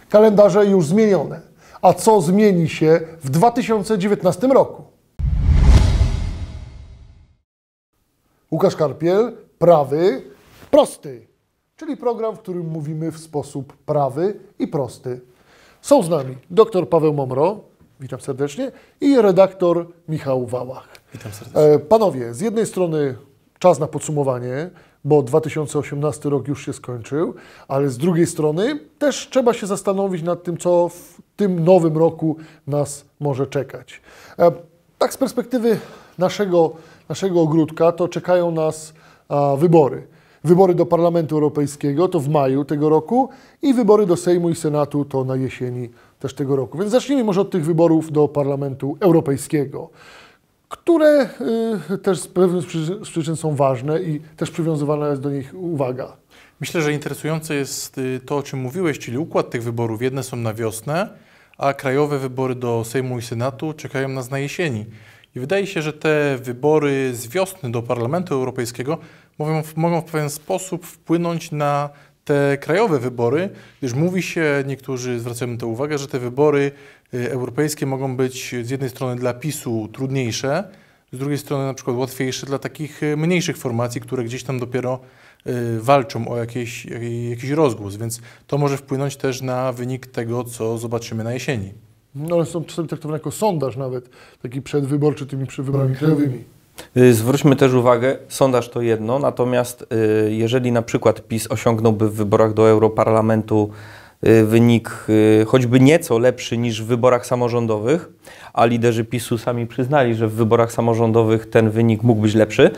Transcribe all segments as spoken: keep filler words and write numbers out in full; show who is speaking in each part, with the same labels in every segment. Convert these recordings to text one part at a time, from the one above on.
Speaker 1: Kalendarze już zmienione. A co zmieni się w dwa tysiące dziewiętnastym roku? Łukasz Karpiel, prawy, prosty. Czyli program, w którym mówimy w sposób prawy i prosty. Są z nami dr Paweł Momro, witam serdecznie, i redaktor Michał Wałach.
Speaker 2: Witam serdecznie.
Speaker 1: Panowie, z jednej strony czas na podsumowanie, bo dwa tysiące osiemnasty rok już się skończył, ale z drugiej strony też trzeba się zastanowić nad tym, co w tym nowym roku nas może czekać. Tak z perspektywy naszego, naszego ogródka to czekają nas a, wybory. Wybory do Parlamentu Europejskiego to w maju tego roku i wybory do Sejmu i Senatu to na jesieni też tego roku. Więc zacznijmy może od tych wyborów do Parlamentu Europejskiego, które y, też z pewnych przyczyn są ważne i też przywiązywana jest do nich uwaga.
Speaker 2: Myślę, że interesujące jest to, o czym mówiłeś, czyli układ tych wyborów. Jedne są na wiosnę, a krajowe wybory do Sejmu i Senatu czekają nas na jesieni. I wydaje się, że te wybory z wiosny do Parlamentu Europejskiego mogą, mogą w pewien sposób wpłynąć na te krajowe wybory, gdyż mówi się, niektórzy zwracają na to uwagę, że te wybory europejskie mogą być z jednej strony dla PiSu trudniejsze, z drugiej strony na przykład łatwiejsze dla takich mniejszych formacji, które gdzieś tam dopiero walczą o jakieś, jakiś rozgłos, więc to może wpłynąć też na wynik tego, co zobaczymy na jesieni.
Speaker 1: No ale są czasami traktowane jako sondaż nawet, taki przedwyborczy tymi wyborami krajowymi.
Speaker 3: Zwróćmy też uwagę, sondaż to jedno, natomiast jeżeli na przykład PiS osiągnąłby w wyborach do Europarlamentu wynik choćby nieco lepszy niż w wyborach samorządowych, a liderzy PiSu sami przyznali, że w wyborach samorządowych ten wynik mógł być lepszy,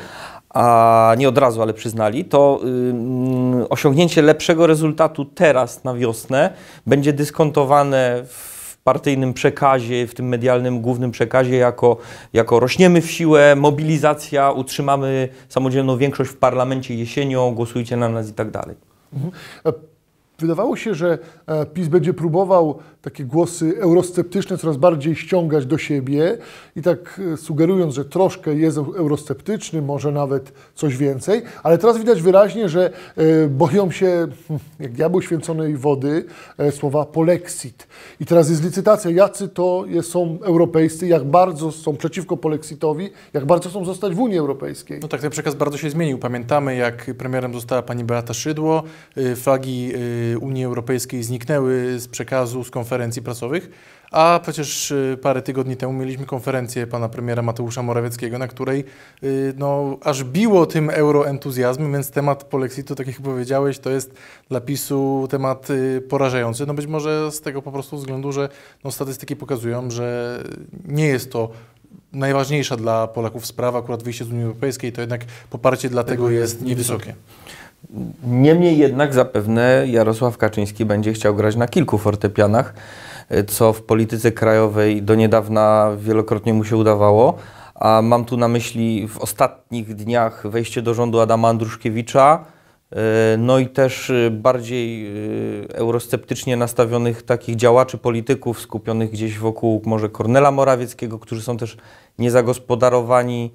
Speaker 3: a nie od razu, ale przyznali, to y, osiągnięcie lepszego rezultatu teraz na wiosnę będzie dyskontowane w partyjnym przekazie, w tym medialnym głównym przekazie jako, jako rośniemy w siłę, mobilizacja, utrzymamy samodzielną większość w parlamencie jesienią, głosujcie na nas i tak dalej.
Speaker 1: Mhm. Wydawało się, że PiS będzie próbował takie głosy eurosceptyczne coraz bardziej ściągać do siebie i tak sugerując, że troszkę jest eurosceptyczny, może nawet coś więcej, ale teraz widać wyraźnie, że boją się, jak diabeł święconej wody, słowa polexit. I teraz jest licytacja, jacy to są europejscy, jak bardzo są przeciwko polexitowi, jak bardzo chcą zostać w Unii Europejskiej.
Speaker 2: No tak, ten przekaz bardzo się zmienił. Pamiętamy, jak premierem została pani Beata Szydło, flagi Unii Europejskiej zniknęły z przekazu, z konferencji prasowych, a przecież parę tygodni temu mieliśmy konferencję pana premiera Mateusza Morawieckiego, na której no, aż biło tym euroentuzjazmem, więc temat polexitu, tak jak powiedziałeś, to jest dla PiSu temat porażający. No być może z tego po prostu względu, że no, statystyki pokazują, że nie jest to najważniejsza dla Polaków sprawa, akurat wyjście z Unii Europejskiej, to jednak poparcie dla tego jest niewysokie.
Speaker 3: Niemniej jednak zapewne Jarosław Kaczyński będzie chciał grać na kilku fortepianach, co w polityce krajowej do niedawna wielokrotnie mu się udawało. A mam tu na myśli w ostatnich dniach wejście do rządu Adama Andruszkiewicza, no i też bardziej eurosceptycznie nastawionych takich działaczy, polityków skupionych gdzieś wokół może Kornela Morawieckiego, którzy są też niezagospodarowani.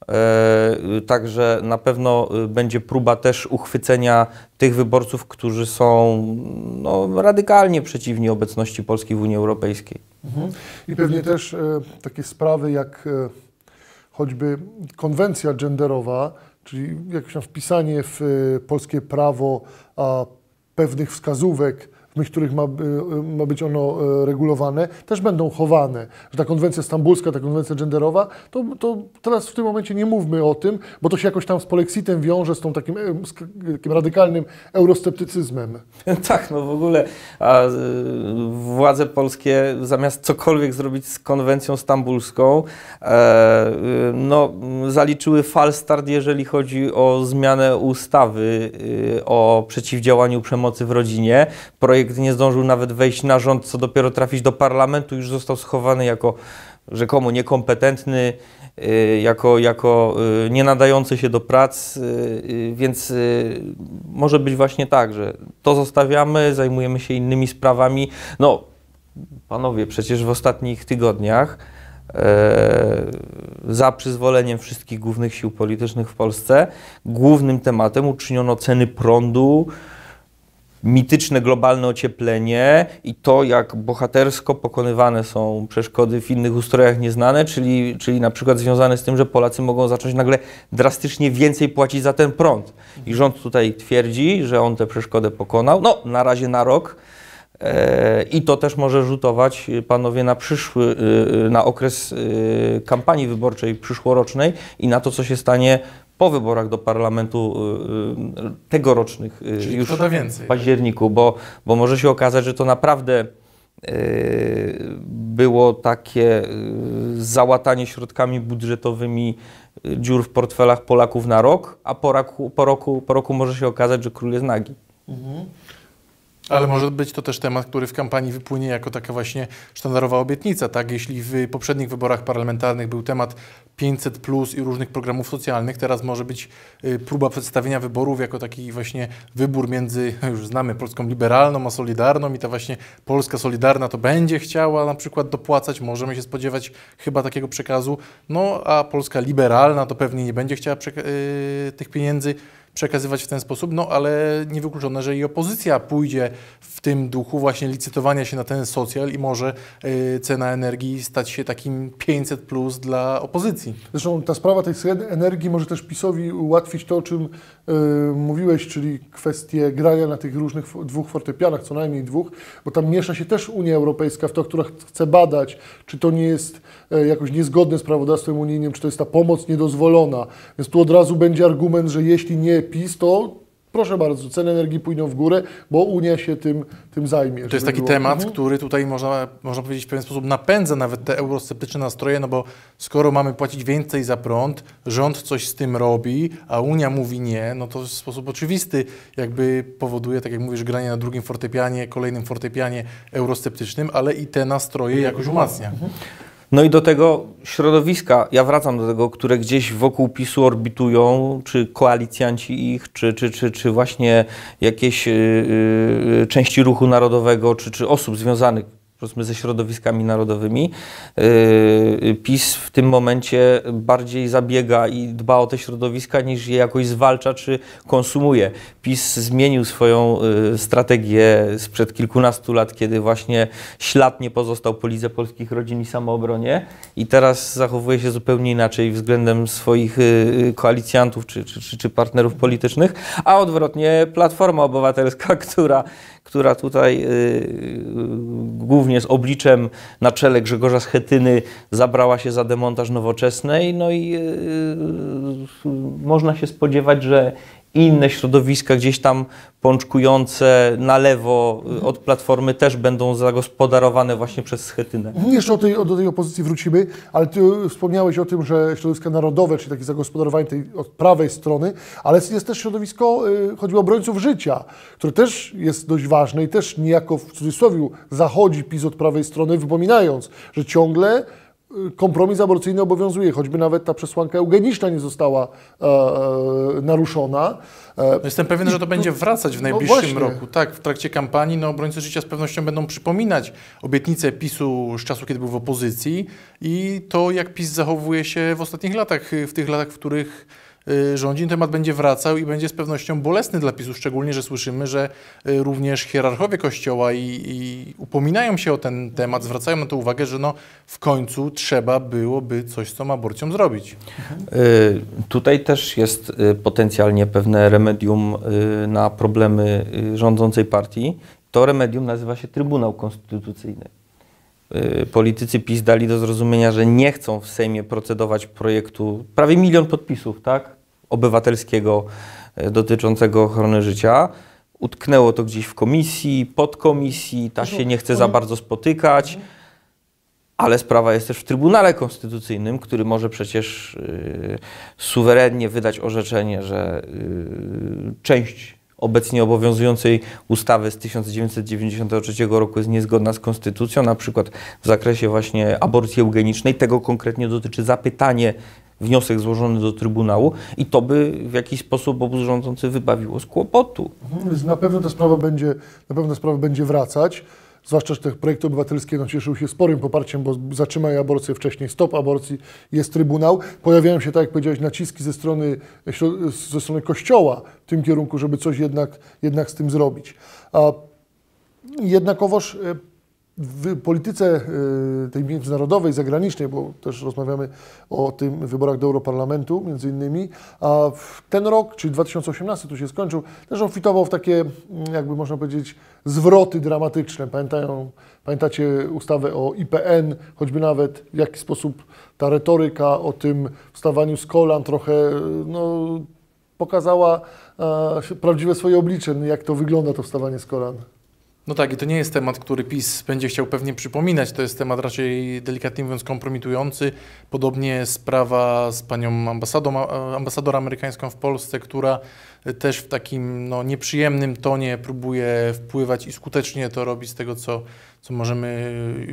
Speaker 3: Także na pewno będzie próba też uchwycenia tych wyborców, którzy są no, radykalnie przeciwni obecności Polski w Unii Europejskiej.
Speaker 1: Mhm. I pewnie też e, takie sprawy jak e, choćby konwencja genderowa, czyli jakieś tam wpisanie w e, polskie prawo a, pewnych wskazówek, w myśl których ma, ma być ono regulowane, też będą chowane. Że ta konwencja stambulska, ta konwencja genderowa, to, to teraz w tym momencie nie mówmy o tym, bo to się jakoś tam z polexitem wiąże, z tą takim, z takim radykalnym eurosceptycyzmem.
Speaker 3: Tak, no w ogóle a, władze polskie zamiast cokolwiek zrobić z konwencją stambulską, e, no, zaliczyły falstart, jeżeli chodzi o zmianę ustawy e, o przeciwdziałaniu przemocy w rodzinie. Projekt nie zdążył nawet wejść na rząd, co dopiero trafić do parlamentu, już został schowany jako rzekomo niekompetentny, jako, jako nie nadający się do prac, więc może być właśnie tak, że to zostawiamy, zajmujemy się innymi sprawami. No, panowie, przecież w ostatnich tygodniach za przyzwoleniem wszystkich głównych sił politycznych w Polsce głównym tematem uczyniono ceny prądu, mityczne globalne ocieplenie i to, jak bohatersko pokonywane są przeszkody w innych ustrojach nieznane, czyli, czyli na przykład związane z tym, że Polacy mogą zacząć nagle drastycznie więcej płacić za ten prąd. I rząd tutaj twierdzi, że on tę przeszkodę pokonał, no na razie na rok. I to też może rzutować, panowie, na przyszły, na okres kampanii wyborczej przyszłorocznej i na to, co się stanie po wyborach do parlamentu tegorocznych,
Speaker 2: czyli
Speaker 3: już
Speaker 2: więcej,
Speaker 3: w październiku, bo, bo może się okazać, że to naprawdę było takie załatanie środkami budżetowymi dziur w portfelach Polaków na rok, a po roku, po roku, po roku może się okazać, że król jest nagi. Mhm.
Speaker 2: Ale może być to też temat, który w kampanii wypłynie jako taka właśnie sztandarowa obietnica, tak? Jeśli w poprzednich wyborach parlamentarnych był temat pięćset plus i różnych programów socjalnych, teraz może być próba przedstawienia wyborów jako taki właśnie wybór między, już znamy, Polską liberalną a Solidarną i ta właśnie Polska Solidarna to będzie chciała na przykład dopłacać, możemy się spodziewać chyba takiego przekazu, no a Polska liberalna to pewnie nie będzie chciała yy, tych pieniędzy przekazywać w ten sposób, no ale niewykluczone, że i opozycja pójdzie w tym duchu właśnie licytowania się na ten socjal i może y, cena energii stać się takim pięćset plus dla opozycji.
Speaker 1: Zresztą ta sprawa tej energii może też PiS-owi ułatwić to, o czym y, mówiłeś, czyli kwestię grania na tych różnych dwóch fortepianach, co najmniej dwóch, bo tam miesza się też Unia Europejska w to, która chce badać, czy to nie jest y, jakoś niezgodne z prawodawstwem unijnym, czy to jest ta pomoc niedozwolona. Więc tu od razu będzie argument, że jeśli nie PiS, to proszę bardzo, ceny energii pójdą w górę, bo Unia się tym, tym zajmie.
Speaker 2: To jest taki było... temat, mhm. który tutaj można, można powiedzieć w pewien sposób napędza nawet te eurosceptyczne nastroje, no bo skoro mamy płacić więcej za prąd, rząd coś z tym robi, a Unia mówi nie, no to w sposób oczywisty jakby powoduje, tak jak mówisz, granie na drugim fortepianie, kolejnym fortepianie eurosceptycznym, ale i te nastroje jakoś umacnia. Mhm.
Speaker 3: No i do tego środowiska, ja wracam do tego, które gdzieś wokół PiS-u orbitują, czy koalicjanci ich, czy, czy, czy, czy właśnie jakieś yy, części ruchu narodowego, czy, czy osób związanych powiedzmy ze środowiskami narodowymi. Yy, PiS w tym momencie bardziej zabiega i dba o te środowiska, niż je jakoś zwalcza czy konsumuje. PiS zmienił swoją yy, strategię sprzed kilkunastu lat, kiedy właśnie ślad nie pozostał po Lidze Polskich Rodzin i Samoobronie i teraz zachowuje się zupełnie inaczej względem swoich yy, koalicjantów czy, czy, czy, czy partnerów politycznych, a odwrotnie Platforma Obywatelska, która która tutaj yy, głównie z obliczem na czele Grzegorza Schetyny zabrała się za demontaż Nowoczesnej, no i yy, yy, można się spodziewać, że inne środowiska gdzieś tam pączkujące na lewo od Platformy też będą zagospodarowane właśnie przez Schetynę.
Speaker 1: Jeszcze o tej, do tej opozycji wrócimy, ale ty wspomniałeś o tym, że środowiska narodowe, czyli takie zagospodarowanie tej od prawej strony, ale jest też środowisko, chodzi o obrońców życia, które też jest dość ważne i też niejako w cudzysłowie zachodzi PiS od prawej strony, wypominając, że ciągle kompromis aborcyjny obowiązuje, choćby nawet ta przesłanka eugeniczna nie została e, e, naruszona.
Speaker 2: E, Jestem pewien, że to będzie wracać w najbliższym no roku. Tak, w trakcie kampanii no, obrońcy życia z pewnością będą przypominać obietnice PiS-u z czasu, kiedy był w opozycji i to, jak PiS zachowuje się w ostatnich latach, w tych latach, w których rządzi, temat będzie wracał i będzie z pewnością bolesny dla PiS-u, szczególnie, że słyszymy, że również hierarchowie Kościoła i, i upominają się o ten temat, zwracają na to uwagę, że no w końcu trzeba byłoby coś z tą aborcją zrobić.
Speaker 3: Mhm. Y, tutaj też jest y, potencjalnie pewne remedium y, na problemy y, rządzącej partii. To remedium nazywa się Trybunał Konstytucyjny. Y, politycy PiS dali do zrozumienia, że nie chcą w Sejmie procedować projektu, prawie milion podpisów, tak? Obywatelskiego dotyczącego ochrony życia. Utknęło to gdzieś w komisji, podkomisji, ta się nie chce za bardzo spotykać, ale sprawa jest też w Trybunale Konstytucyjnym, który może przecież yy, suwerennie wydać orzeczenie, że yy, część obecnie obowiązującej ustawy z tysiąc dziewięćset dziewięćdziesiątego trzeciego roku jest niezgodna z konstytucją, na przykład w zakresie właśnie aborcji eugenicznej. Tego konkretnie dotyczy zapytanie, wniosek złożony do Trybunału i to by w jakiś sposób obóz rządzący wybawiło z kłopotu.
Speaker 1: Na pewno ta sprawa będzie, na pewno ta sprawa będzie wracać. zwłaszcza, że te projekty obywatelskie no, cieszyły się sporym poparciem, bo zatrzymaj aborcję wcześniej, stop aborcji, jest Trybunał. Pojawiają się, tak jak powiedziałeś, naciski ze strony, ze strony Kościoła w tym kierunku, żeby coś jednak, jednak z tym zrobić. A jednakowoż w polityce tej międzynarodowej, zagranicznej, bo też rozmawiamy o tym wyborach do Europarlamentu między innymi, a ten rok, czyli dwa tysiące osiemnasty, tu się skończył, też obfitował w takie, jakby można powiedzieć, zwroty dramatyczne. Pamiętają, pamiętacie ustawę o I P N, choćby nawet w jaki sposób ta retoryka o tym wstawaniu z kolan trochę no, pokazała e, prawdziwe swoje oblicze, jak to wygląda, to wstawanie z kolan.
Speaker 2: No tak, i to nie jest temat, który PiS będzie chciał pewnie przypominać. To jest temat raczej, delikatnie mówiąc, kompromitujący. Podobnie sprawa z panią ambasadą, ambasador amerykańską w Polsce, która też w takim no, nieprzyjemnym tonie próbuje wpływać i skutecznie to robi z tego, co, co możemy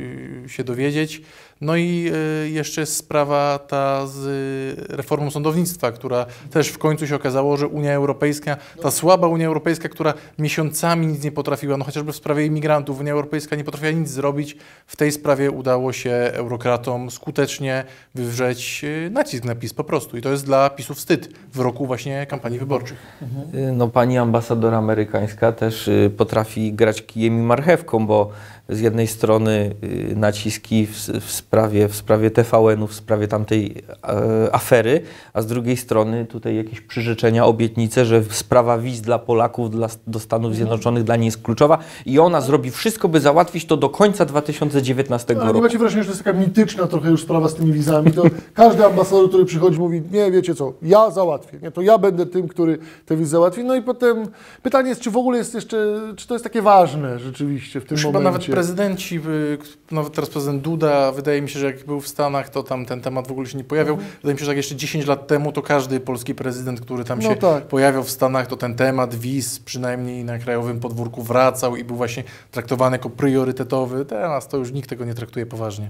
Speaker 2: się dowiedzieć. No i jeszcze jest sprawa ta z reformą sądownictwa, która też w końcu się okazało, że Unia Europejska, ta słaba Unia Europejska, która miesiącami nic nie potrafiła, no chociażby w sprawie imigrantów, Unia Europejska nie potrafiła nic zrobić, w tej sprawie udało się eurokratom skutecznie wywrzeć nacisk na PiS po prostu. I to jest dla PiSu wstyd w roku właśnie kampanii wyborczych.
Speaker 3: No pani ambasador amerykańska też potrafi grać kijem i marchewką, bo z jednej strony naciski w, w sprawie, w sprawie T V N-u, w sprawie tamtej e, afery, a z drugiej strony tutaj jakieś przyrzeczenia, obietnice, że sprawa wiz dla Polaków dla, do Stanów Zjednoczonych dla niej jest kluczowa i ona zrobi wszystko, by załatwić to do końca dwa tysiące dziewiętnastego
Speaker 1: no,
Speaker 3: roku.
Speaker 1: Nie macie wrażenia, że to jest taka mityczna trochę już sprawa z tymi wizami, to każdy ambasador, który przychodzi, mówi, nie, wiecie co, ja załatwię, nie, to ja będę tym, który te wizy załatwi. No i potem pytanie jest, czy w ogóle jest jeszcze, czy to jest takie ważne rzeczywiście w tym
Speaker 2: Już
Speaker 1: momencie.
Speaker 2: Chyba nawet prezydenci, nawet teraz prezydent Duda, wydaje mi się, że jak był w Stanach, to tam ten temat w ogóle się nie pojawiał. Mhm. Wydaje mi się, że tak jeszcze dziesięć lat temu, to każdy polski prezydent, który tam
Speaker 1: no
Speaker 2: się
Speaker 1: tak.
Speaker 2: pojawiał w Stanach, to ten temat wiz przynajmniej na krajowym podwórku wracał i był właśnie traktowany jako priorytetowy. Teraz to już nikt tego nie traktuje poważnie.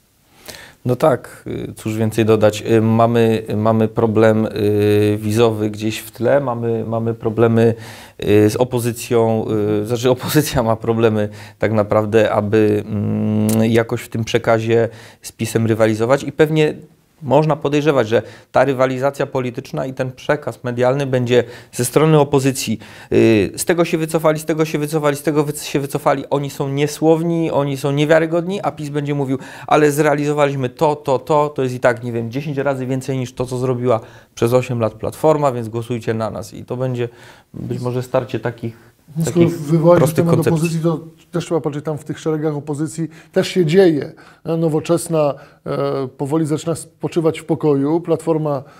Speaker 3: No tak, cóż więcej dodać. Mamy, mamy problem wizowy gdzieś w tle, mamy, mamy problemy z opozycją, znaczy opozycja ma problemy tak naprawdę, aby jakoś w tym przekazie z PiS-em rywalizować i pewnie można podejrzewać, że ta rywalizacja polityczna i ten przekaz medialny będzie ze strony opozycji. Z tego się wycofali, z tego się wycofali, z tego się wycofali. Oni są niesłowni, oni są niewiarygodni, a PiS będzie mówił, ale zrealizowaliśmy to, to, to, to jest i tak, nie wiem, dziesięć razy więcej niż to, co zrobiła przez osiem lat Platforma, więc głosujcie na nas. I to będzie być może starcie takich
Speaker 1: Skoro wywołać temat opozycji, to też trzeba patrzeć, tam w tych szeregach opozycji też się dzieje. Nowoczesna e, powoli zaczyna spoczywać w pokoju. Platforma e,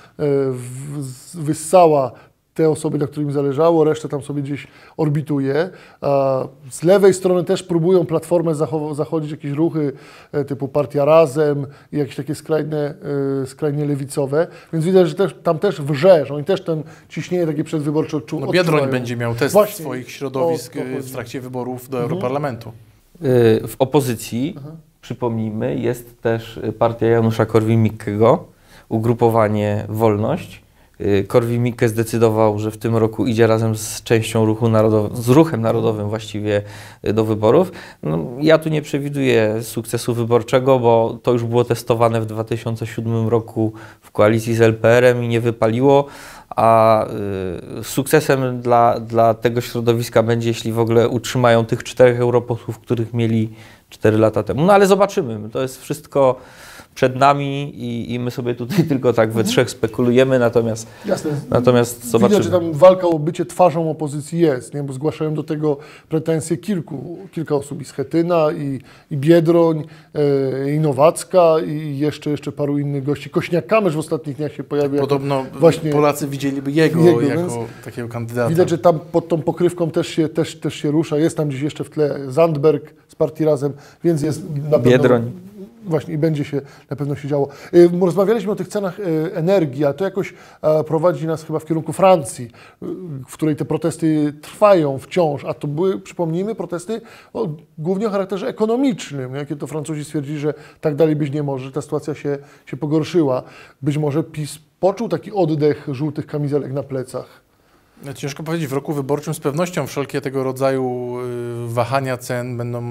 Speaker 1: w, wyssała te osoby, na których im zależało, resztę tam sobie gdzieś orbituje. A z lewej strony też próbują Platformę zachodzić jakieś ruchy e, typu Partia Razem i jakieś takie skrajne, e, skrajnie lewicowe, więc widać, że też, tam też wrze, że oni też ten ciśnienie takie przedwyborcze odczuwają.
Speaker 2: No Biedroń będzie miał test
Speaker 1: Właśnie,
Speaker 2: swoich środowisk w trakcie wyborów do mhm. Europarlamentu.
Speaker 3: W opozycji, mhm. przypomnijmy, jest też partia Janusza Korwin-Mikkego, ugrupowanie Wolność. Korwin-Mikke zdecydował, że w tym roku idzie razem z częścią ruchu narodowym, z ruchem narodowym właściwie do wyborów. No, ja tu nie przewiduję sukcesu wyborczego, bo to już było testowane w dwa tysiące siódmym roku w koalicji z L P R-em i nie wypaliło, a y, sukcesem dla, dla tego środowiska będzie, jeśli w ogóle utrzymają tych czterech europosłów, których mieli cztery lata temu. No ale zobaczymy, to jest wszystko przed nami i, i my sobie tutaj tylko tak we trzech spekulujemy, natomiast,
Speaker 1: Jasne.
Speaker 3: natomiast zobaczymy.
Speaker 1: Widać, że tam walka o bycie twarzą opozycji jest, nie? Bo zgłaszają do tego pretensje kilku, kilka osób, i Schetyna, i, i Biedroń, e, i Nowacka, i jeszcze, jeszcze paru innych gości. Kośniak-Kamysz w ostatnich dniach się pojawia.
Speaker 2: Podobno
Speaker 1: właśnie
Speaker 2: Polacy widzieliby jego, jego jako takiego kandydata.
Speaker 1: Widać, że tam pod tą pokrywką też się, też, też się rusza. Jest tam gdzieś jeszcze w tle Zandberg z partii Razem, więc jest na pewno...
Speaker 3: Biedroń.
Speaker 1: Właśnie i będzie się na pewno się działo. Rozmawialiśmy o tych cenach energii, a to jakoś prowadzi nas chyba w kierunku Francji, w której te protesty trwają wciąż, a to były, przypomnijmy, protesty o, głównie o charakterze ekonomicznym, jakie to Francuzi stwierdzili, że tak dalej być nie może, że ta sytuacja się, się pogorszyła. Być może PiS poczuł taki oddech żółtych kamizelek na plecach.
Speaker 2: Ciężko powiedzieć, w roku wyborczym z pewnością wszelkie tego rodzaju wahania cen będą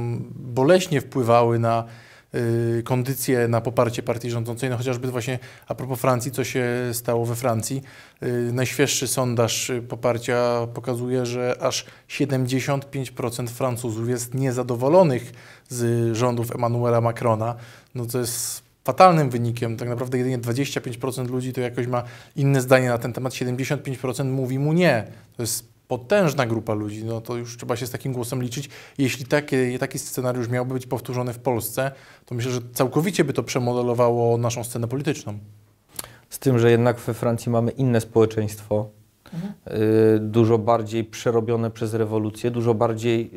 Speaker 2: boleśnie wpływały na y, kondycję, na poparcie partii rządzącej, no chociażby właśnie a propos Francji, co się stało we Francji. Y, najświeższy sondaż poparcia pokazuje, że aż siedemdziesiąt pięć procent Francuzów jest niezadowolonych z rządów Emmanuela Macrona. No to jest fatalnym wynikiem. Tak naprawdę jedynie dwadzieścia pięć procent ludzi to jakoś ma inne zdanie na ten temat. siedemdziesiąt pięć procent mówi mu nie. To jest potężna grupa ludzi. No to już trzeba się z takim głosem liczyć. Jeśli takie, taki scenariusz miałby być powtórzony w Polsce, to myślę, że całkowicie by to przemodelowało naszą scenę polityczną. Z
Speaker 3: tym, że jednak we Francji mamy inne społeczeństwo, mhm. y, dużo bardziej przerobione przez rewolucję, dużo bardziej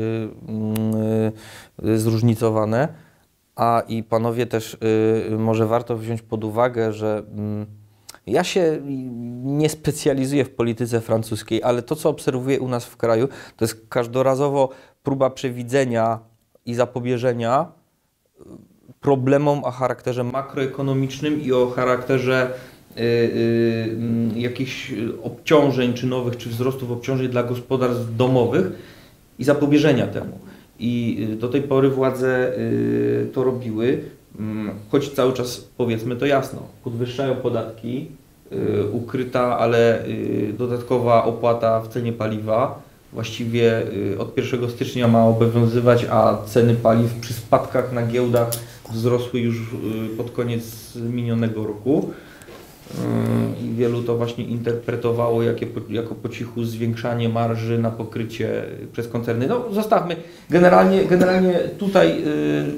Speaker 3: y, y, zróżnicowane. A i panowie też y, może warto wziąć pod uwagę, że y, ja się nie specjalizuję w polityce francuskiej, ale to, co obserwuję u nas w kraju, to jest każdorazowo próba przewidzenia i zapobieżenia problemom o charakterze makroekonomicznym i o charakterze y, y, jakichś obciążeń, czy nowych, czy wzrostów obciążeń dla gospodarstw domowych i zapobieżenia temu. I do tej pory władze y, to robiły, y, choć cały czas, powiedzmy to jasno, podwyższają podatki, y, ukryta, ale y, dodatkowa opłata w cenie paliwa właściwie y, od pierwszego stycznia ma obowiązywać, a ceny paliw przy spadkach na giełdach wzrosły już y, pod koniec minionego roku. I wielu to właśnie interpretowało jakie, jako po cichu zwiększanie marży na pokrycie przez koncerny. No zostawmy. Generalnie, generalnie tutaj yy,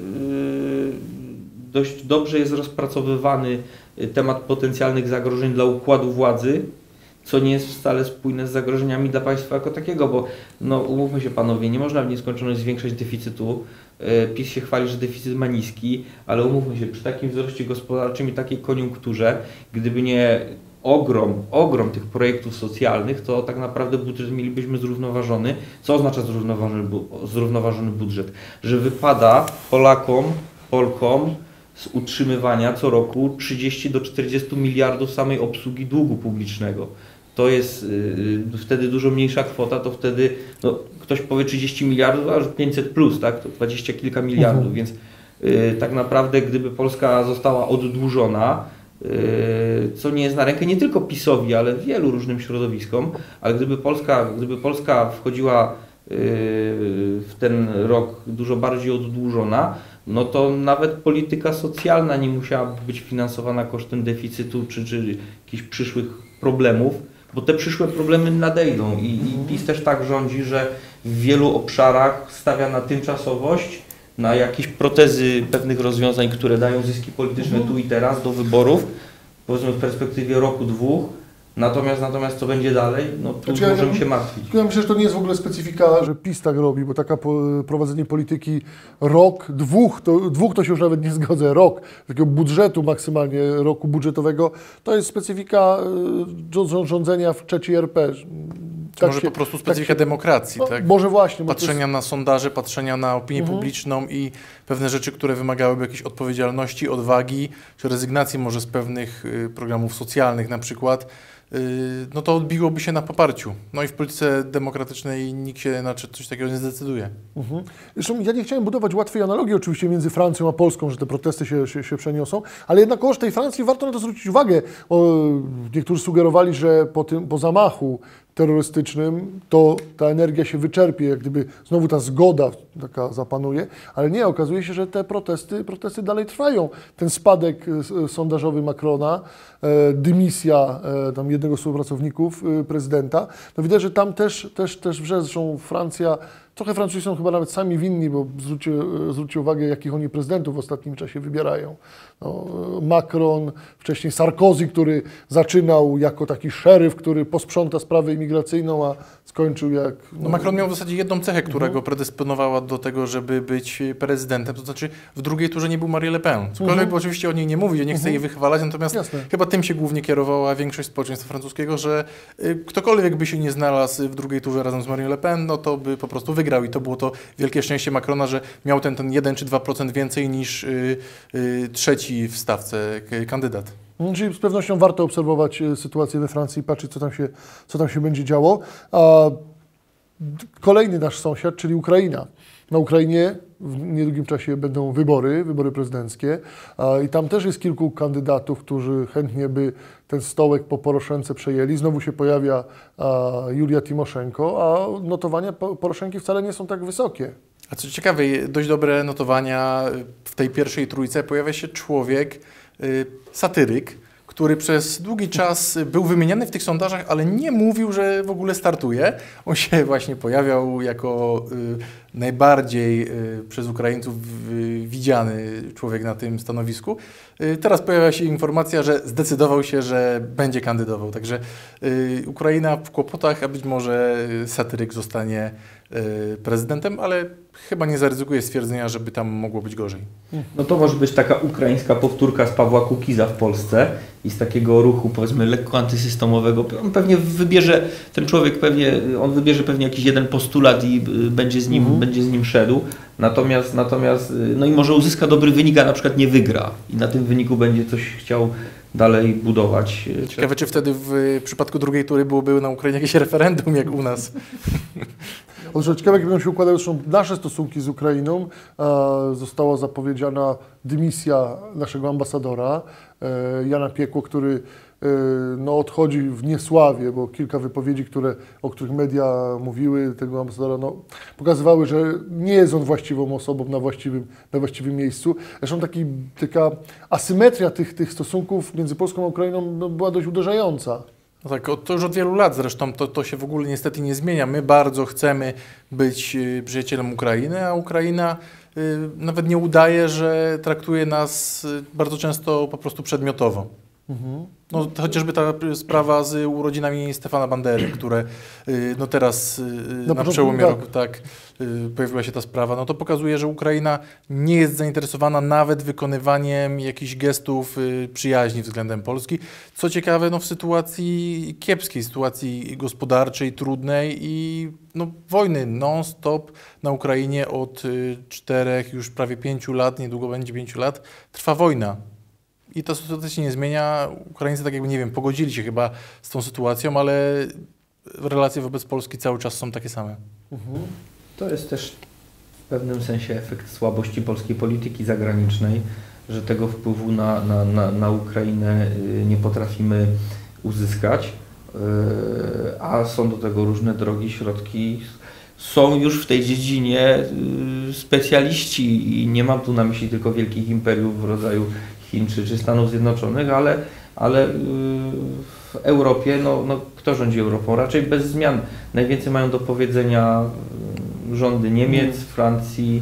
Speaker 3: yy, dość dobrze jest rozpracowywany temat potencjalnych zagrożeń dla układu władzy, co nie jest wcale spójne z zagrożeniami dla państwa jako takiego, bo no umówmy się panowie, nie można w nieskończoność zwiększać deficytu. PiS się chwali, że deficyt ma niski, ale umówmy się, przy takim wzroście gospodarczym i takiej koniunkturze, gdyby nie ogrom, ogrom tych projektów socjalnych, to tak naprawdę budżet mielibyśmy zrównoważony. Co oznacza zrównoważony, zrównoważony budżet? Że wypada Polakom, Polkom z utrzymywania co roku trzydzieści do czterdziestu miliardów samej obsługi długu publicznego. To jest yy, wtedy dużo mniejsza kwota, to wtedy no, ktoś powie trzydzieści miliardów, a już pięćset plus, tak? To dwadzieścia kilka miliardów, mhm. więc yy, tak naprawdę gdyby Polska została oddłużona, yy, co nie jest na rękę nie tylko PiS-owi, ale wielu różnym środowiskom, ale gdyby Polska, gdyby Polska wchodziła yy, w ten rok dużo bardziej oddłużona, no to nawet polityka socjalna nie musiałaby być finansowana kosztem deficytu czy, czy jakichś przyszłych problemów, bo te przyszłe problemy nadejdą i, i PiS też tak rządzi, że w wielu obszarach stawia na tymczasowość, na jakieś protezy pewnych rozwiązań, które dają zyski polityczne tu i teraz do wyborów, powiedzmy w perspektywie roku, dwóch. Natomiast, natomiast co będzie dalej, no tu znaczy, możemy ja, się martwić.
Speaker 1: Ja myślę, że to nie jest w ogóle specyfika, że PiS tak robi, bo taka po, prowadzenie polityki rok, dwóch to, dwóch to się już nawet nie zgodzę, rok, takiego budżetu maksymalnie, roku budżetowego, to jest specyfika y, rządzenia w trzeciej R P.
Speaker 2: Tak może się, po prostu specyfika tak się, demokracji,
Speaker 1: no,
Speaker 2: tak?
Speaker 1: Może właśnie.
Speaker 2: Patrzenia
Speaker 1: jest...
Speaker 2: na sondaże, patrzenia na opinię mhm. publiczną i pewne rzeczy, które wymagałyby jakiejś odpowiedzialności, odwagi, czy rezygnacji może z pewnych y, programów socjalnych na przykład, y, no to odbiłoby się na poparciu. No i w polityce demokratycznej nikt się na coś takiego nie zdecyduje. Mhm.
Speaker 1: Zresztą ja nie chciałem budować łatwej analogii oczywiście między Francją a Polską, że te protesty się, się, się przeniosą, ale jednakowoż tej Francji warto na to zwrócić uwagę. O, niektórzy sugerowali, że po tym, po zamachu terrorystycznym, to ta energia się wyczerpie, jak gdyby znowu ta zgoda taka zapanuje, ale nie, okazuje się, że te protesty, protesty dalej trwają. Ten spadek sondażowy Macrona, dymisja tam jednego z współpracowników prezydenta, no widać, że tam też, też, też wrze, zresztą Francja, trochę Francuzi są chyba nawet sami winni, bo zwróćcie, zwróćcie uwagę, jakich oni prezydentów w ostatnim czasie wybierają. No, Macron, wcześniej Sarkozy, który zaczynał jako taki szeryf, który posprząta sprawę imigracyjną, a skończył jak...
Speaker 2: No, no Macron miał w zasadzie jedną cechę, która uh-huh. go predysponowała do tego, żeby być prezydentem, to znaczy w drugiej turze nie był Marie Le Pen. Cokolwiek, uh-huh. bo oczywiście o niej nie mówi, ja nie chcę uh-huh. jej wychwalać, natomiast Jasne. chyba tym się głównie kierowała większość społeczeństwa francuskiego, że y, ktokolwiek by się nie znalazł w drugiej turze razem z Marią Le Pen, no to by po prostu wygrał i to było to wielkie szczęście Macrona, że miał ten, ten jeden czy dwa procent więcej niż y, y, trzeci w stawce kandydat.
Speaker 1: Czyli z pewnością warto obserwować sytuację we Francji i patrzeć, co tam się, co tam się będzie działo. A kolejny nasz sąsiad, czyli Ukraina. Na Ukrainie w niedługim czasie będą wybory, wybory prezydenckie i tam też jest kilku kandydatów, którzy chętnie by ten stołek po Poroszence przejęli. Znowu się pojawia Julia Timoszenko, a notowania Poroszenki wcale nie są tak wysokie.
Speaker 2: A co ciekawe, dość dobre notowania w tej pierwszej trójce. Pojawia się człowiek, satyryk, który przez długi czas był wymieniany w tych sondażach, ale nie mówił, że w ogóle startuje. On się właśnie pojawiał jako y, najbardziej y, przez Ukraińców y, widziany człowiek na tym stanowisku. Y, teraz pojawia się informacja, że zdecydował się, że będzie kandydował. Także y, Ukraina w kłopotach, a być może satyryk zostanie y, prezydentem, ale chyba nie zaryzykuje stwierdzenia, żeby tam mogło być gorzej.
Speaker 3: No to może być taka ukraińska powtórka z Pawła Kukiza w Polsce i z takiego ruchu, powiedzmy, lekko antysystemowego. On pewnie wybierze, ten człowiek pewnie, on wybierze pewnie jakiś jeden postulat i będzie z nim, mhm. będzie z nim szedł. Natomiast, natomiast, no i może uzyska dobry wynik, a na przykład nie wygra. I na tym wyniku będzie coś chciał dalej budować.
Speaker 2: Ciekawe, czy wtedy w przypadku drugiej tury byłoby na Ukrainie jakieś referendum, jak u nas.
Speaker 1: Otóż ciekawe, jak będą się układały zresztą nasze stosunki z Ukrainą. E, została zapowiedziana dymisja naszego ambasadora, e, Jana Piekło, który e, no, odchodzi w niesławie, bo kilka wypowiedzi, które, o których media mówiły, tego ambasadora, no, pokazywały, że nie jest on właściwą osobą na właściwym, na właściwym miejscu. Zresztą taki, taka asymetria tych, tych stosunków między Polską a Ukrainą no, była dość uderzająca.
Speaker 2: No tak, to już od wielu lat zresztą to, to się w ogóle niestety nie zmienia. My bardzo chcemy być przyjacielem Ukrainy, a Ukraina y, nawet nie udaje, że traktuje nas bardzo często po prostu przedmiotowo. Mhm. No, chociażby ta sprawa z urodzinami Stefana Bandery, które y, no teraz y, na, na przełomie tak. roku tak, y, pojawiła się ta sprawa, no to pokazuje, że Ukraina nie jest zainteresowana nawet wykonywaniem jakichś gestów y, przyjaźni względem Polski. Co ciekawe, no w sytuacji kiepskiej, sytuacji gospodarczej, trudnej i no, wojny non-stop na Ukrainie od y, czterech, już prawie pięciu lat, niedługo będzie pięciu lat, trwa wojna. I ta sytuacja się nie zmienia. Ukraińcy tak jakby, nie wiem, pogodzili się chyba z tą sytuacją, ale relacje wobec Polski cały czas są takie same.
Speaker 3: Mhm. To jest też w pewnym sensie efekt słabości polskiej polityki zagranicznej, że tego wpływu na, na, na, na Ukrainę nie potrafimy uzyskać, a są do tego różne drogi, środki. Są już w tej dziedzinie specjaliści i nie mam tu na myśli tylko wielkich imperiów w rodzaju Chin czy, czy Stanów Zjednoczonych, ale, ale w Europie, no, no kto rządzi Europą? Raczej bez zmian. Najwięcej mają do powiedzenia rządy Niemiec, Francji,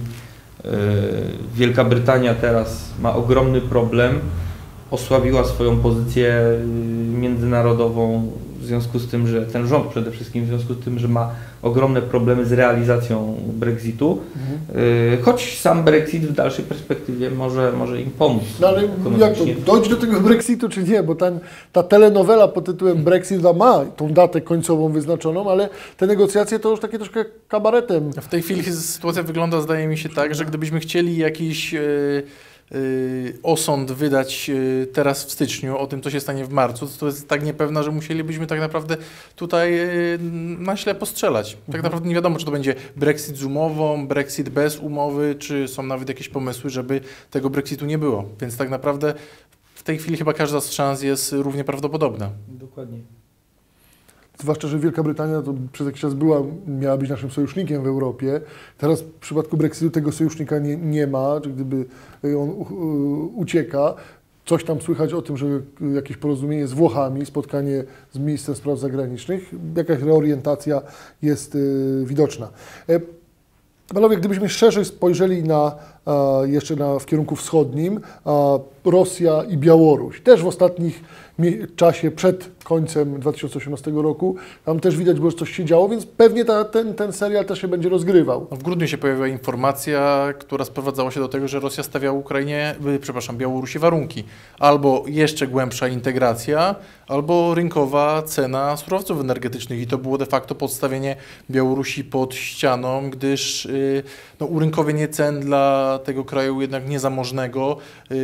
Speaker 3: Wielka Brytania teraz ma ogromny problem, osłabiła swoją pozycję międzynarodową w związku z tym, że ten rząd przede wszystkim w związku z tym, że ma ogromne problemy z realizacją Brexitu, mhm. choć sam Brexit w dalszej perspektywie może, może im pomóc.
Speaker 1: No ale jak to, dojść do tego Brexitu czy nie, bo ten, ta telenowela pod tytułem Brexit ma tą datę końcową wyznaczoną, ale te negocjacje to już takie troszkę kabaretem.
Speaker 2: W tej chwili sytuacja wygląda, zdaje mi się tak, że gdybyśmy chcieli jakiś yy, yy, osąd wydać yy, teraz w styczniu o tym, co się stanie w marcu, to jest tak niepewna, że musielibyśmy tak naprawdę tutaj yy, na ślepo strzelać. Tak mhm. naprawdę nie wiadomo, czy to będzie Brexit z umową, Brexit bez umowy, czy są nawet jakieś pomysły, żeby tego Brexitu nie było. Więc tak naprawdę w tej chwili chyba każda z szans jest równie prawdopodobna.
Speaker 3: Dokładnie.
Speaker 1: Zwłaszcza, że Wielka Brytania to przez jakiś czas była, miała być naszym sojusznikiem w Europie. Teraz w przypadku Brexitu tego sojusznika nie, nie ma, czy gdyby on ucieka. Coś tam słychać o tym, że jakieś porozumienie z Włochami, spotkanie z ministrem spraw zagranicznych, jakaś reorientacja jest y, widoczna. E, Panowie, gdybyśmy szerzej spojrzeli na, e, jeszcze na, w kierunku wschodnim, e, Rosja i Białoruś, też w ostatnich czasie przed końcem dwa tysiące osiemnastego roku, tam też widać było, że coś się działo, więc pewnie ta, ten, ten serial też się będzie rozgrywał.
Speaker 2: W grudniu się pojawiła informacja, która sprowadzała się do tego, że Rosja stawia Ukrainie, przepraszam, Białorusi warunki. Albo jeszcze głębsza integracja, albo rynkowa cena surowców energetycznych. I to było de facto podstawienie Białorusi pod ścianą, gdyż no, urynkowienie cen dla tego kraju jednak niezamożnego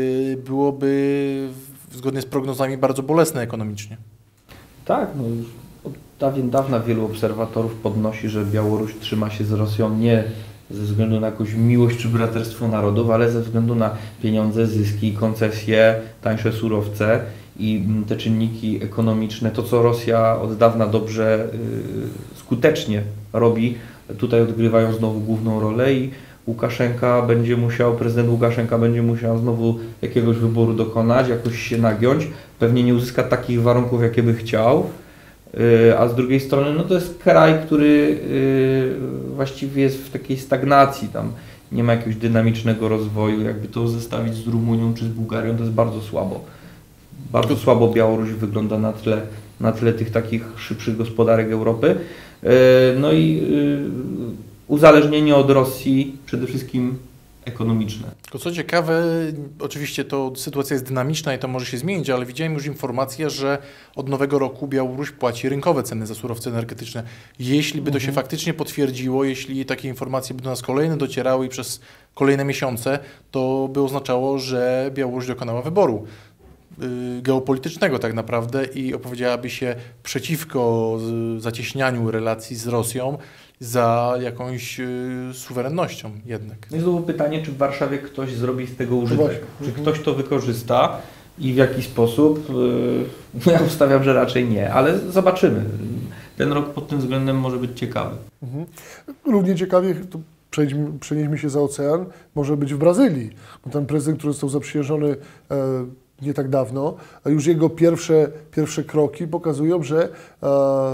Speaker 2: byłoby zgodnie z prognozami bardzo bolesne ekonomicznie.
Speaker 3: Tak, no już od dawien dawna wielu obserwatorów podnosi, że Białoruś trzyma się z Rosją nie ze względu na jakąś miłość czy braterstwo narodów, ale ze względu na pieniądze, zyski, koncesje, tańsze surowce i te czynniki ekonomiczne, to co Rosja od dawna dobrze, yy, skutecznie robi, tutaj odgrywają znowu główną rolę i Łukaszenka będzie musiał, prezydent Łukaszenka będzie musiał znowu jakiegoś wyboru dokonać, jakoś się nagiąć, pewnie nie uzyska takich warunków, jakie by chciał, yy, a z drugiej strony no to jest kraj, który yy, właściwie jest w takiej stagnacji, tam nie ma jakiegoś dynamicznego rozwoju, jakby to zestawić z Rumunią czy z Bułgarią, to jest bardzo słabo. Bardzo słabo Białoruś wygląda na tle, na tle tych takich szybszych gospodarek Europy. No i uzależnienie od Rosji przede wszystkim ekonomiczne.
Speaker 2: Tylko co ciekawe, oczywiście to sytuacja jest dynamiczna i to może się zmienić, ale widziałem już informację, że od nowego roku Białoruś płaci rynkowe ceny za surowce energetyczne. Jeśli by to się faktycznie potwierdziło, jeśli takie informacje by do nas kolejne docierały i przez kolejne miesiące, to by oznaczało, że Białoruś dokonała wyboru geopolitycznego tak naprawdę i opowiedziałaby się przeciwko zacieśnianiu relacji z Rosją za jakąś suwerennością jednak.
Speaker 3: No i znowu pytanie, czy w Warszawie ktoś zrobi z tego użytek? Czy ktoś to wykorzysta i w jaki sposób? No ja obstawiam, że raczej nie, ale zobaczymy. Ten rok pod tym względem może być ciekawy.
Speaker 1: Mhm. Równie ciekawie, to przejdźmy, przenieśmy się za ocean, może być w Brazylii, bo ten prezydent, który został zaprzysiężony e, nie tak dawno, a już jego pierwsze, pierwsze kroki pokazują, że e,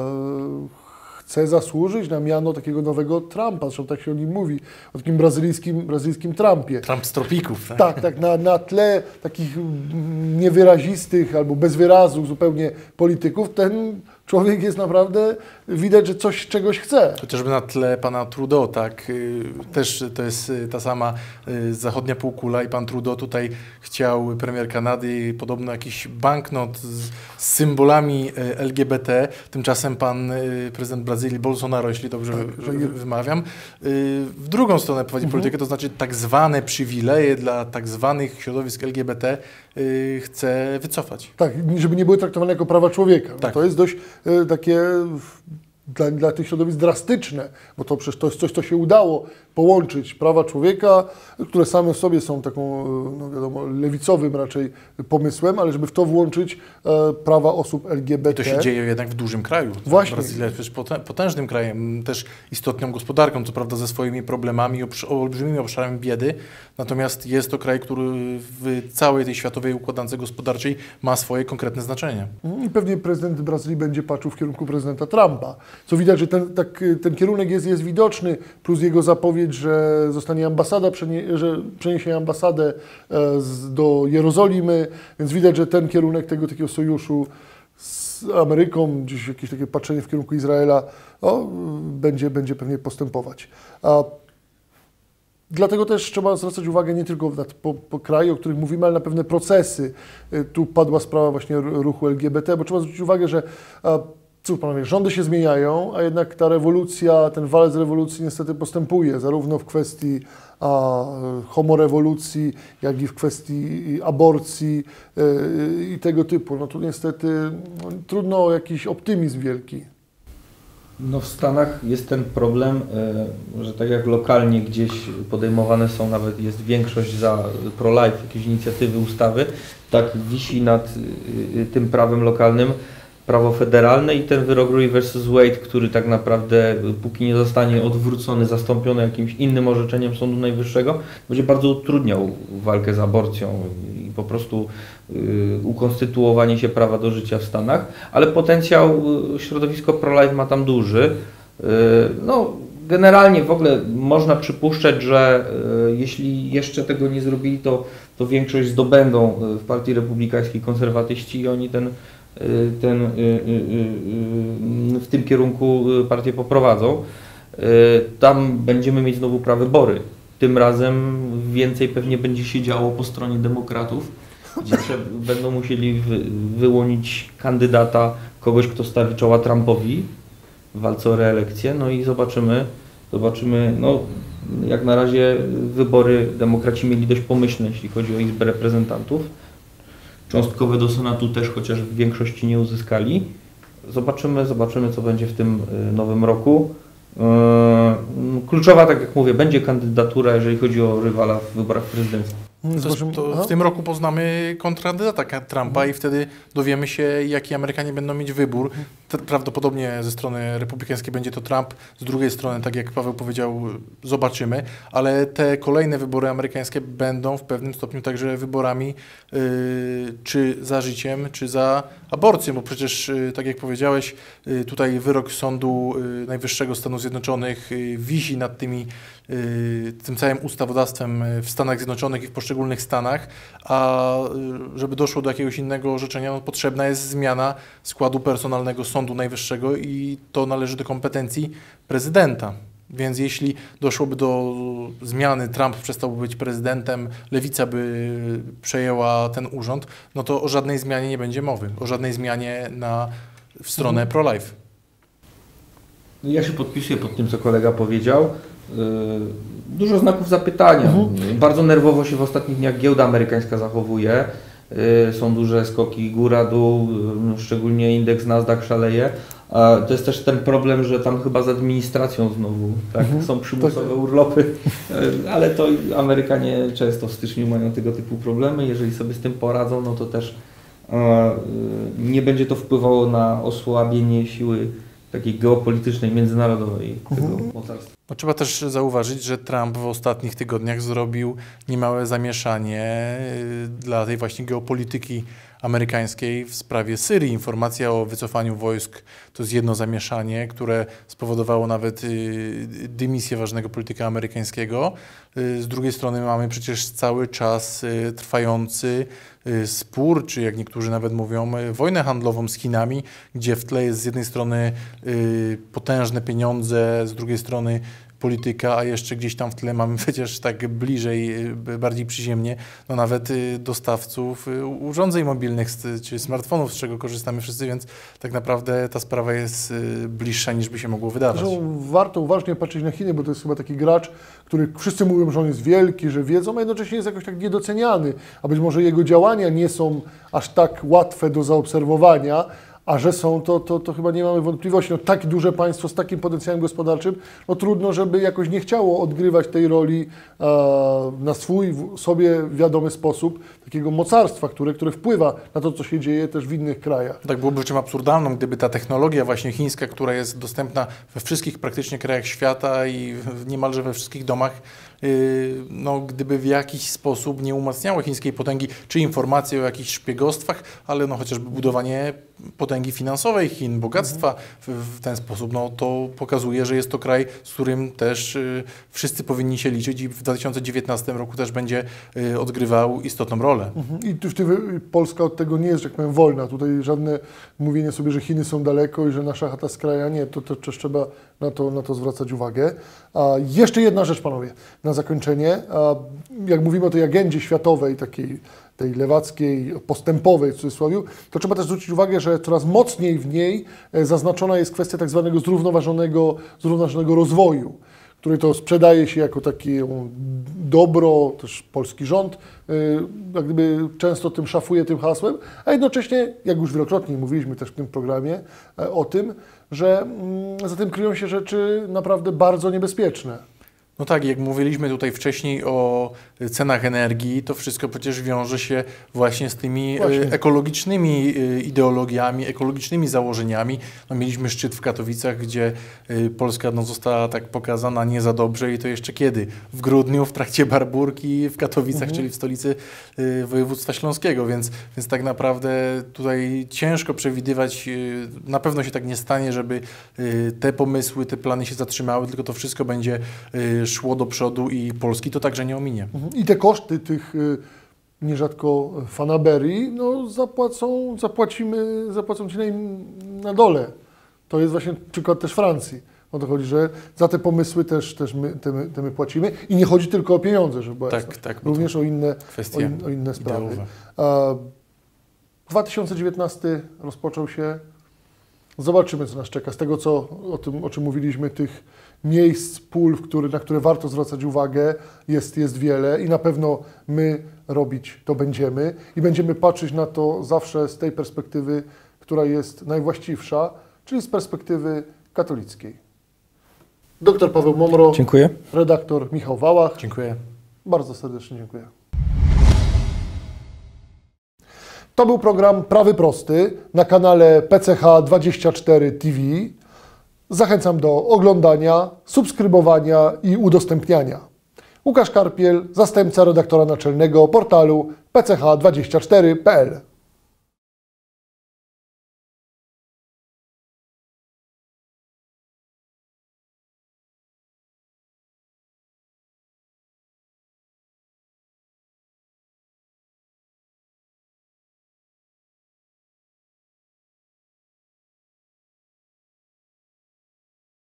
Speaker 1: chce zasłużyć na miano takiego nowego Trumpa, zresztą tak się o nim mówi, o takim brazylijskim, brazylijskim Trumpie.
Speaker 2: Trump z tropików. Tak,
Speaker 1: tak, tak na, na tle takich niewyrazistych albo bez wyrazu zupełnie polityków, ten człowiek jest naprawdę, widać, że coś czegoś chce.
Speaker 2: Chociażby na tle pana Trudeau, tak, też to jest ta sama zachodnia półkula i pan Trudeau tutaj chciał, premier Kanady, podobno jakiś banknot z, z symbolami L G B T, tymczasem pan prezydent Brazylii, Bolsonaro, jeśli dobrze tak, wy, wy, wymawiam, w drugą stronę prowadzi mhm. politykę, to znaczy tak zwane przywileje dla tak zwanych środowisk L G B T chce wycofać.
Speaker 1: Tak, żeby nie były traktowane jako prawa człowieka.
Speaker 2: Tak.
Speaker 1: To jest dość y, takie dla, dla tych środowisk drastyczne, bo to przecież to jest coś, co się udało połączyć prawa człowieka, które same w sobie są taką, no wiadomo, lewicowym raczej pomysłem, ale żeby w to włączyć e, prawa osób L G B T.
Speaker 2: I to się dzieje jednak w dużym kraju.
Speaker 1: Właśnie.
Speaker 2: Brazylia jest przecież potężnym krajem, też istotną gospodarką, co prawda ze swoimi problemami, olbrzymimi obszarami biedy, natomiast jest to kraj, który w całej tej światowej układance gospodarczej ma swoje konkretne znaczenie.
Speaker 1: I pewnie prezydent Brazylii będzie patrzył w kierunku prezydenta Trumpa, co widać, że ten, tak, ten kierunek jest, jest widoczny, plus jego zapowiedź, że zostanie ambasada, przenie, że przeniesie ambasadę e, z, do Jerozolimy, więc widać, że ten kierunek tego takiego sojuszu z Ameryką, gdzieś jakieś takie patrzenie w kierunku Izraela, o, będzie, będzie pewnie postępować. A dlatego też trzeba zwracać uwagę nie tylko na, po, po kraju, o których mówimy, ale na pewne procesy. Tu padła sprawa właśnie ruchu L G B T, bo trzeba zwrócić uwagę, że a, cóż, panowie, rządy się zmieniają, a jednak ta rewolucja, ten walec rewolucji niestety postępuje, zarówno w kwestii a, homorewolucji, jak i w kwestii aborcji y, i tego typu. No tu niestety no, trudno o jakiś optymizm wielki.
Speaker 3: No w Stanach jest ten problem, że tak jak lokalnie gdzieś podejmowane są, nawet jest większość za pro-life, jakieś inicjatywy, ustawy, tak wisi nad tym prawem lokalnym prawo federalne i ten wyrok Roe versus Wade, który tak naprawdę póki nie zostanie odwrócony, zastąpiony jakimś innym orzeczeniem Sądu Najwyższego, będzie bardzo utrudniał walkę z aborcją i po prostu y, ukonstytuowanie się prawa do życia w Stanach, ale potencjał y, środowisko pro-life ma tam duży. Y, no, generalnie w ogóle można przypuszczać, że y, jeśli jeszcze tego nie zrobili, to, to większość zdobędą w Partii Republikańskiej konserwatyści i oni ten ten, w tym kierunku partię poprowadzą. Tam będziemy mieć znowu prawybory. Tym razem więcej pewnie będzie się działo po stronie demokratów, gdzie będą musieli wy, wyłonić kandydata, kogoś, kto stawi czoła Trumpowi w walce o reelekcję. No i zobaczymy, zobaczymy, no jak na razie wybory demokraci mieli dość pomyślne, jeśli chodzi o Izbę Reprezentantów. Cząstkowe do Senatu też, chociaż w większości nie uzyskali. Zobaczymy, zobaczymy, co będzie w tym nowym roku. Kluczowa, tak jak mówię, będzie kandydatura, jeżeli chodzi o rywala w wyborach prezydenckich.
Speaker 2: To, to w tym roku poznamy kontrkandydata Trumpa i wtedy dowiemy się, jaki Amerykanie będą mieć wybór. Prawdopodobnie ze strony republikańskiej będzie to Trump, z drugiej strony, tak jak Paweł powiedział, zobaczymy, ale te kolejne wybory amerykańskie będą w pewnym stopniu także wyborami yy, czy za życiem, czy za aborcją, bo przecież, yy, tak jak powiedziałeś, yy, tutaj wyrok Sądu yy, Najwyższego Stanów Zjednoczonych yy, wisi nad tymi, yy, tym całym ustawodawstwem w Stanach Zjednoczonych i w poszczególnych stanach, a yy, żeby doszło do jakiegoś innego orzeczenia, no, potrzebna jest zmiana składu personalnego Sądu Najwyższego i to należy do kompetencji prezydenta. Więc jeśli doszłoby do zmiany, Trump przestałby być prezydentem, lewica by przejęła ten urząd, no to o żadnej zmianie nie będzie mowy, o żadnej zmianie na, w stronę pro-life.
Speaker 3: Ja się podpisuję pod tym, co kolega powiedział. Dużo znaków zapytania. Mhm. Bardzo nerwowo się w ostatnich dniach giełda amerykańska zachowuje. Są duże skoki góra-dół, szczególnie indeks Nasdaq szaleje. To jest też ten problem, że tam chyba z administracją znowu tak, mhm. są przymusowe urlopy, ale to Amerykanie często w styczniu mają tego typu problemy. Jeżeli sobie z tym poradzą, no to też nie będzie to wpływało na osłabienie siły takiej geopolitycznej, międzynarodowej tego mhm. mocarstwa.
Speaker 2: No, trzeba też zauważyć, że Trump w ostatnich tygodniach zrobił niemałe zamieszanie dla tej właśnie geopolityki amerykańskiej w sprawie Syrii. Informacja o wycofaniu wojsk to jest jedno zamieszanie, które spowodowało nawet dymisję ważnego polityka amerykańskiego. Z drugiej strony mamy przecież cały czas trwający spór, czy jak niektórzy nawet mówią, wojnę handlową z Chinami, gdzie w tle jest z jednej strony potężne pieniądze, z drugiej strony polityka, a jeszcze gdzieś tam w tle mamy przecież tak bliżej, bardziej przyziemnie, no nawet dostawców urządzeń mobilnych czy smartfonów, z czego korzystamy wszyscy, więc tak naprawdę ta sprawa jest bliższa niż by się mogło wydawać.
Speaker 1: Warto uważnie patrzeć na Chiny, bo to jest chyba taki gracz, który wszyscy mówią, że on jest wielki, że wiedzą, a jednocześnie jest jakoś tak niedoceniany, a być może jego działania nie są aż tak łatwe do zaobserwowania, a że są, to, to, to chyba nie mamy wątpliwości. No, tak duże państwo z takim potencjałem gospodarczym, no trudno, żeby jakoś nie chciało odgrywać tej roli e, na swój, w, sobie wiadomy sposób, takiego mocarstwa, które, które wpływa na to, co się dzieje też w innych krajach.
Speaker 2: Tak byłoby czym absurdalną, gdyby ta technologia właśnie chińska, która jest dostępna we wszystkich praktycznie krajach świata i w, niemalże we wszystkich domach, yy, no, gdyby w jakiś sposób nie umacniało chińskiej potęgi, czy informacje o jakichś szpiegostwach, ale no, chociażby budowanie potęgi finansowej Chin, bogactwa w, w ten sposób, no to pokazuje, że jest to kraj, z którym też y, wszyscy powinni się liczyć i w dwa tysiące dziewiętnastym roku też będzie y, odgrywał istotną rolę.
Speaker 1: Mhm. I tu, tu, Polska od tego nie jest, jak powiem, wolna. Tutaj żadne mówienie sobie, że Chiny są daleko i że nasza chata z kraja nie, to, to też trzeba na to, na to zwracać uwagę. A jeszcze jedna rzecz, panowie, na zakończenie. A jak mówimy o tej agendzie światowej, takiej tej lewackiej, postępowej w cudzysłowie, to trzeba też zwrócić uwagę, że coraz mocniej w niej zaznaczona jest kwestia tak zwanego zrównoważonego, zrównoważonego rozwoju, który to sprzedaje się jako takie dobro, też polski rząd jak gdyby często tym szafuje, tym hasłem, a jednocześnie, jak już wielokrotnie mówiliśmy też w tym programie o tym, że za tym kryją się rzeczy naprawdę bardzo niebezpieczne.
Speaker 2: No tak, jak mówiliśmy tutaj wcześniej o cenach energii, to wszystko przecież wiąże się właśnie z tymi właśnie. ekologicznymi ideologiami, ekologicznymi założeniami. No, mieliśmy szczyt w Katowicach, gdzie Polska no, została tak pokazana nie za dobrze i to jeszcze kiedy? W grudniu, w trakcie Barburki w Katowicach, mhm. czyli w stolicy województwa śląskiego, więc, więc tak naprawdę tutaj ciężko przewidywać, na pewno się tak nie stanie, żeby te pomysły, te plany się zatrzymały, tylko to wszystko będzie szło do przodu i Polski to także nie ominie.
Speaker 1: I te koszty tych y, nierzadko fanaberii, no zapłacą, zapłacimy, zapłacą ci na, na dole. To jest właśnie przykład też Francji. O to chodzi, że za te pomysły też, też my, te my, te my płacimy i nie chodzi tylko o pieniądze, żeby była
Speaker 2: tak,
Speaker 1: jasna.
Speaker 2: tak,
Speaker 1: również o inne, o, in, o inne sprawy. A, dwa tysiące dziewiętnasty rozpoczął się. Zobaczymy, co nas czeka. Z tego, co, o tym, o czym mówiliśmy, tych miejsc, pól, w który, na które warto zwracać uwagę, jest, jest wiele i na pewno my robić to będziemy i będziemy patrzeć na to zawsze z tej perspektywy, która jest najwłaściwsza, czyli z perspektywy katolickiej. Doktor Paweł Momro.
Speaker 3: Dziękuję.
Speaker 1: Redaktor Michał Wałach.
Speaker 2: Dziękuję.
Speaker 1: Bardzo serdecznie dziękuję. To był program Prawy Prosty na kanale P C H dwadzieścia cztery T V. Zachęcam do oglądania, subskrybowania i udostępniania. Łukasz Karpiel, zastępca redaktora naczelnego portalu P C H dwadzieścia cztery kropka P L.